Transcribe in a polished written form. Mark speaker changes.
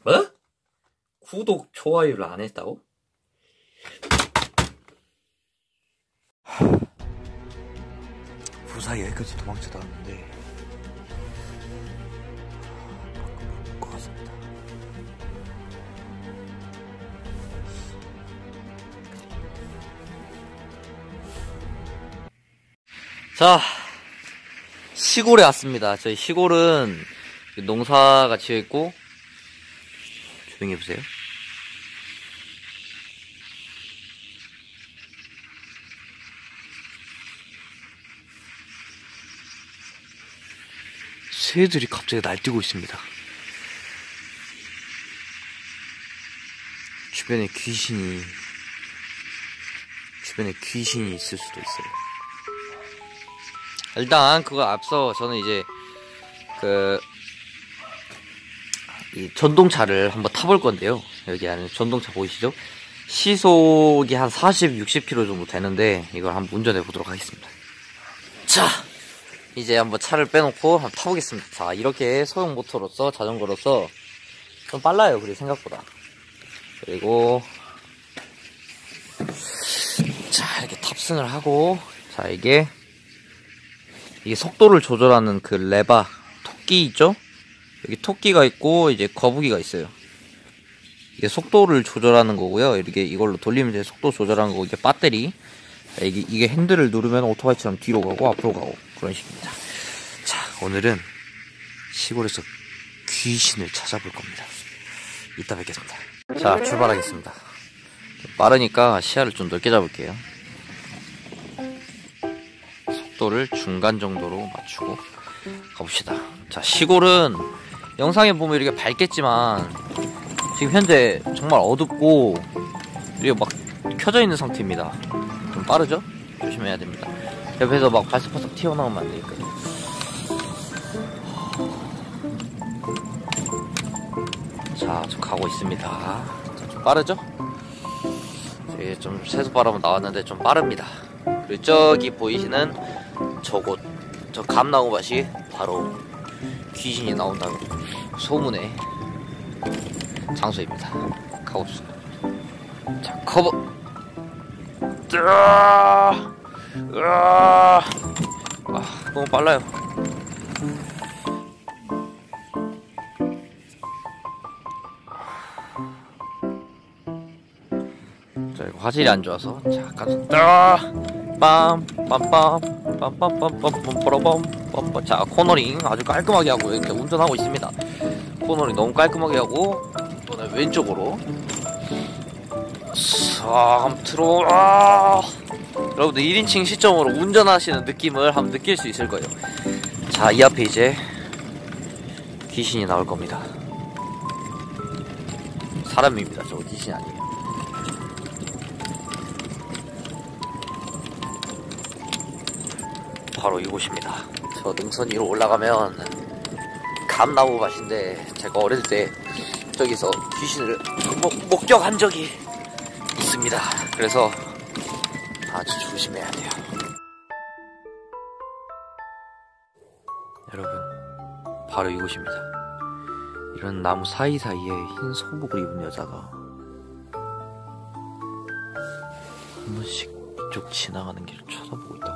Speaker 1: 뭐? 구독, 좋아요를 안 했다고?
Speaker 2: 무사히 여기까지 도망쳐 나왔는데 못 것 같습니다.
Speaker 1: 자, 시골에 왔습니다. 저희 시골은 농사가 지어있고, 조용히 해보세요.
Speaker 2: 새들이 갑자기 날뛰고 있습니다. 주변에 귀신이 있을 수도 있어요.
Speaker 1: 일단 그거 앞서 저는 이제 이 전동차를 한번 타볼 건데요. 여기 안에 전동차 보이시죠? 시속이 한 40, 60km 정도 되는데 이걸 한번 운전해 보도록 하겠습니다. 자, 이제 한번 차를 빼놓고 한번 타보겠습니다. 자, 이렇게 소형 모터로서 자전거로서 좀 빨라요. 그리고 생각보다. 그리고 자, 이렇게 탑승을 하고, 자, 이게 속도를 조절하는 그 레바 토끼 있죠? 여기 토끼가 있고 이제 거북이가 있어요. 이게 속도를 조절하는 거고요. 이렇게 이걸로 돌리면 이제 속도 조절하는 거고, 이게 배터리. 이게 핸들을 누르면 오토바이처럼 뒤로 가고 앞으로 가고 그런 식입니다. 자, 오늘은 시골에서 귀신을 찾아볼 겁니다. 이따 뵙겠습니다. 자, 출발하겠습니다. 빠르니까 시야를 좀 넓게 잡을게요. 속도를 중간 정도로 맞추고 가봅시다. 자, 시골은 영상에 보면 이렇게 밝겠지만 지금 현재 정말 어둡고 이렇게 막 켜져 있는 상태입니다. 좀 빠르죠? 조심해야 됩니다. 옆에서 막 발석발석 튀어나오면 안 되니까요. 자, 좀 가고 있습니다. 자, 좀 빠르죠? 이제 좀 세수바람 나왔는데 좀 빠릅니다. 그리고 저기 보이시는 저곳, 저 감나무밭이 바로 귀신이 나온다는 소문의 장소입니다. 가봅시다. 자, 커버. 너무 빨라요. 자, 이거 화질이 안 좋아서 잠깐. 빰빰빰빰빰빰빰빰빰빰빰. 자, 코너링 아주 깔끔하게 하고 이렇게 운전하고 있습니다. 코너링 너무 깔끔하게 하고 이번에 왼쪽으로 싹 들어와. 여러분들 1인칭 시점으로 운전하시는 느낌을 한번 느낄 수 있을 거예요. 자, 이 앞에 이제 귀신이 나올 겁니다. 사람입니다. 저거 귀신이 아니에요. 바로 이곳입니다. 저 능선 위로 올라가면 감나무밭인데 제가 어릴 때 저기서 귀신을 목격한 적이 있습니다. 그래서 아주 조심해야 돼요. 여러분, 바로 이곳입니다. 이런 나무 사이사이에 흰 소복을 입은 여자가 한 번씩 이쪽 지나가는 길을 쳐다보고 있다고